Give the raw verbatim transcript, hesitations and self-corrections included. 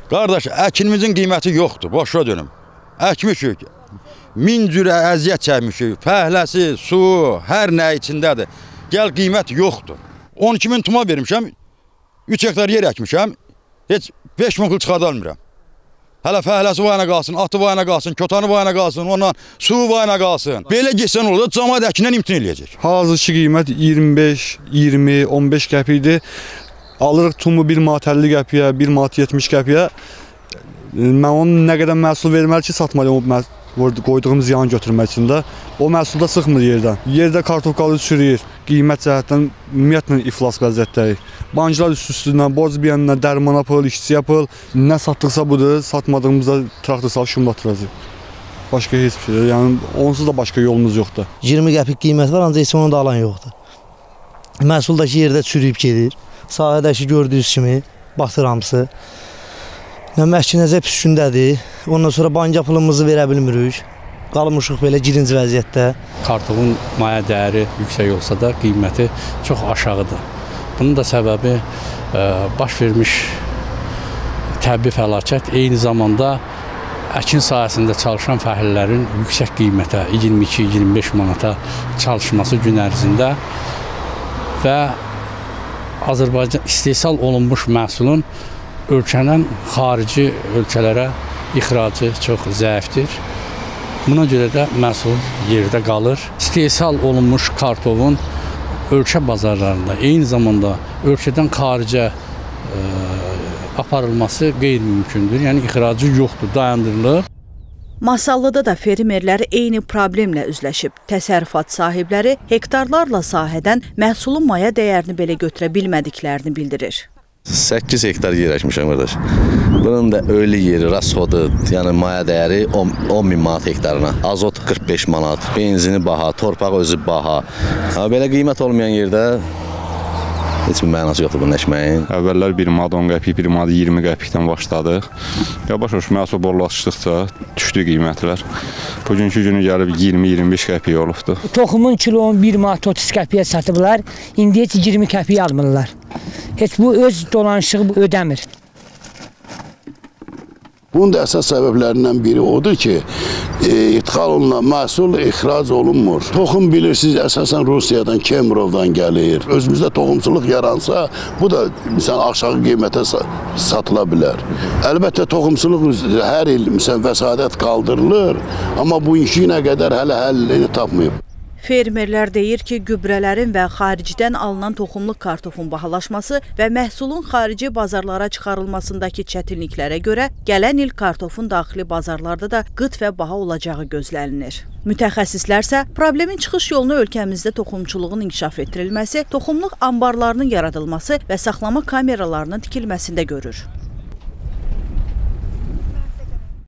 Qardaş, əkinimizin qiyməti yoxdur, boşa dönüm. Əkmişik, min cürə əziyyət çəkmişik, fəhləsi, su, hər nə içindədir. Gəl qiymət yoxdur. on iki min tuma vermişəm, üç hektar yer əkmişəm, heç beş min qıl çıxarda almıram. Hələ fəhləsi vayına qalsın, atı vayına qalsın, kötanı vayına qalsın, ondan su vayına qalsın. Belə geçsən olur, cəmaət əkindən imtina eləyəcək. Hazırki qiymət iyirmi beş, iyirmi, on beş qəpikdir. Alırıq tumu bir manat əlli qəpiyə, bir manat yetmiş qəpiyə. Mən onun nə qədər məhsul verməli ki, satmalıyım o qoyduğumuz ziyanı götürmək üçün də. O məhsul da çıxmır yerdən. Yerdə kartofkalı çürüyür, qiymət cəhətdən ümumiyyətlə iflas vəziyyətdəyik. Banklar üst-üstündən, borc biləndən dərmana pul, işçiyə pul, nə satdıqsa budur, satmadığımızda traktor salıb şumlatdıracaq. Başqa heç bir şey, yəni onsuz da başqa yolumuz yoxdur. iyirmi qəpik qiymət var, ancaq heç onu da alan yoxdur. Məhsuldakı yerdə çürüyüb gedir, sahədəki gördüyünüz kimi batır hamısı. Məşkinəcə pis gündədir, ondan sonra banka pulumuzu verə bilmirik, qalmışıq belə girinci vəziyyətdə. Kartofun maya dəyəri yüksək olsa da qiyməti çox aşağıdır. Bunun da səbəbi e, baş vermiş təbii fəlakət, eyni zamanda əkin sahəsində çalışan fəhlələrin yüksək qiymətə, iyirmi iki iyirmi beş manata çalışması gün ərzində və Azərbaycan istehsal olunmuş məhsulun ölkədən xarici ölkələrə ixracı çox zəifdir. Buna görə də məhsul yerdə qalır. İstehsal olunmuş kartofun ölkə bazarlarında, eyni zamanda ölkədən xaricə e, aparılması qeyri-mümkündür. Yəni ixracı yoxdur, dayandırılıb. Masallıda da fermerlər eyni problemlə üzləşib. Təsərrüfat sahibləri hektarlarla sahədən məhsulun maya dəyərini belə götürə bilmədiklərini bildirir. səkkiz hektar yer əkmişəm qardaş. Bunun da ölü yeri, rasxodu, yəni maya dəyəri on min manat hektarına. Azot qırx beş manat, benzini baha, torpaq özü baha. Belə qiymət olmayan yerdə heç bir mənası yoxdur bunun əkməyin. Əvvəllər bir manat on qəpik, bir manat iyirmi qəpikdən başladıq. Yavaş-yavaş məhsul bollaşdıqca düşdü qiymətlər. Bugünkü günü gəlib iyirmi iyirmi beş qəpik olubdur. Toxumun kilonu bir manat otuz qəpiyə satıblar, indi heç iyirmi qəpik almırlar. Heç bu öz dolanışığı ödəmir. Bunun da əsas səbəblərindən biri odur ki, e, ithal olunan məhsul ixrac olunmur. Toxum bilirsiniz, əsasən Rusiyadan, Kemirovdan gəlir. Özümüzdə toxumçuluq yaransa, bu da məsələn, aşağı qiymətə satıla bilər. Əlbəttə, toxumçuluq hər il məsələn, vəsadət qaldırılır, amma bu işi nə qədər hələ həllini tapmayıb. Fermerlər deyir ki, gübrələrin və xaricdən alınan toxumluq kartofun bahalaşması və məhsulun xarici bazarlara çıxarılmasındakı çətinliklərə görə gələn il kartofun daxili bazarlarda da qıt və baha olacağı gözlənilir. Mütəxəssislər isə problemin çıxış yolunu ölkəmizdə toxumçuluğun inkişaf etdirilməsi, toxumluq anbarlarının yaradılması və saxlama kameralarının tikilməsində görür.